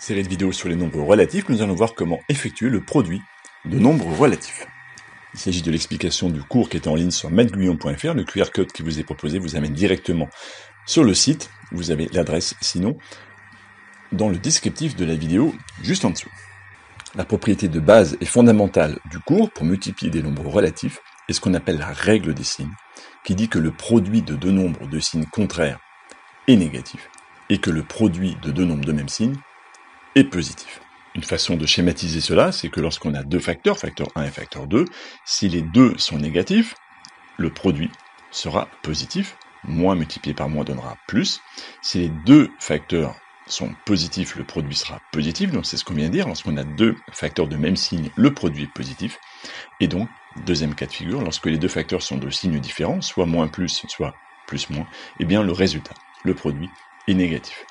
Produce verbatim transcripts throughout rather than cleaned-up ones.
Série de vidéos sur les nombres relatifs, nous allons voir comment effectuer le produit de nombres relatifs. Il s'agit de l'explication du cours qui est en ligne sur maître guyon point F R. Le Q R code qui vous est proposé vous amène directement sur le site. Vous avez l'adresse, sinon, dans le descriptif de la vidéo juste en dessous. La propriété de base et fondamentale du cours pour multiplier des nombres relatifs est ce qu'on appelle la règle des signes, qui dit que le produit de deux nombres de signes contraires est négatif et que le produit de deux nombres de même signe est positif. Une façon de schématiser cela, c'est que lorsqu'on a deux facteurs, facteur un et facteur deux, si les deux sont négatifs, le produit sera positif, moins multiplié par moins donnera plus. Si les deux facteurs sont positifs, le produit sera positif, donc c'est ce qu'on vient de dire, lorsqu'on a deux facteurs de même signe, le produit est positif, et donc, deuxième cas de figure, lorsque les deux facteurs sont de signes différents, soit moins plus, soit plus moins, eh bien le résultat, le produit, est négatif.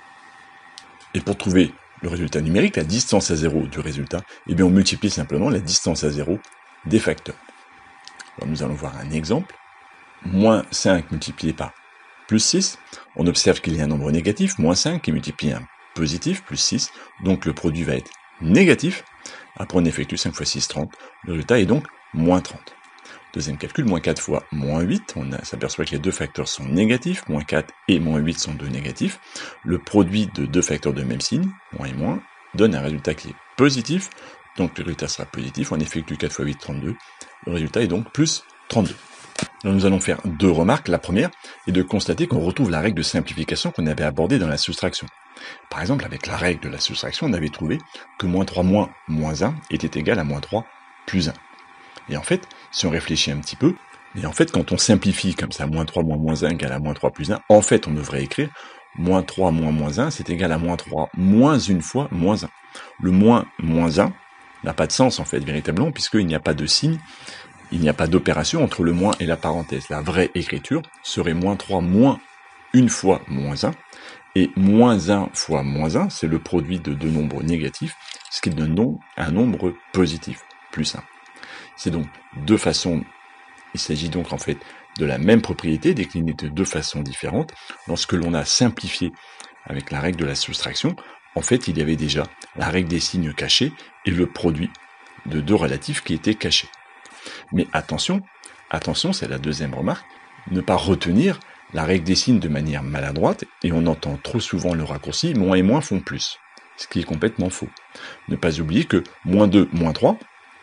Et pour trouver le résultat numérique, la distance à zéro du résultat, eh bien on multiplie simplement la distance à zéro des facteurs. Alors nous allons voir un exemple. Moins cinq multiplié par plus six, on observe qu'il y a un nombre négatif, moins cinq, qui multiplie un positif, plus six, donc le produit va être négatif. Après on effectue cinq fois six, trente, le résultat est donc moins trente. Deuxième calcul, moins quatre fois moins huit, on s'aperçoit que les deux facteurs sont négatifs, moins quatre et moins huit sont deux négatifs. Le produit de deux facteurs de même signe, moins et moins, donne un résultat qui est positif, donc le résultat sera positif, on effectue quatre fois huit, trente-deux, le résultat est donc plus trente-deux. Alors nous allons faire deux remarques. La première est de constater qu'on retrouve la règle de simplification qu'on avait abordée dans la soustraction. Par exemple, avec la règle de la soustraction, on avait trouvé que moins trois moins moins un était égal à moins trois plus un. Et en fait, si on réfléchit un petit peu, mais en fait, quand on simplifie comme ça, moins trois moins moins un égale à moins trois plus un, en fait, on devrait écrire moins trois moins moins un, c'est égal à moins trois moins une fois moins un. Le moins moins un n'a pas de sens, en fait, véritablement, puisqu'il n'y a pas de signe, il n'y a pas d'opération entre le moins et la parenthèse. La vraie écriture serait moins trois moins une fois moins un, et moins un fois moins un, c'est le produit de deux nombres négatifs, ce qui donne donc un nombre positif, plus un. C'est donc deux façons, il s'agit donc en fait de la même propriété déclinée de deux façons différentes. Lorsque l'on a simplifié avec la règle de la soustraction, en fait il y avait déjà la règle des signes cachés et le produit de deux relatifs qui étaient cachés. Mais attention, attention, c'est la deuxième remarque, ne pas retenir la règle des signes de manière maladroite, et on entend trop souvent le raccourci, moins et moins font plus, ce qui est complètement faux. Ne pas oublier que moins deux, moins trois,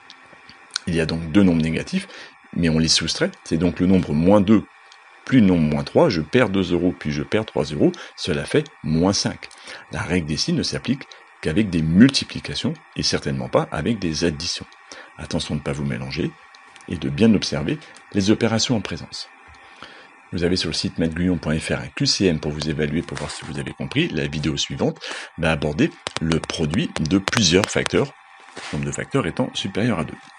il y a donc deux nombres négatifs, mais on les soustrait, c'est donc le nombre moins deux plus le nombre moins trois, je perds deux euros puis je perds trois euros, cela fait moins cinq. La règle des signes ne s'applique qu'avec des multiplications, et certainement pas avec des additions. Attention de ne pas vous mélanger, et de bien observer les opérations en présence. Vous avez sur le site maître guyon point F R un Q C M pour vous évaluer, pour voir si vous avez compris. La vidéo suivante va aborder le produit de plusieurs facteurs, le nombre de facteurs étant supérieur à deux.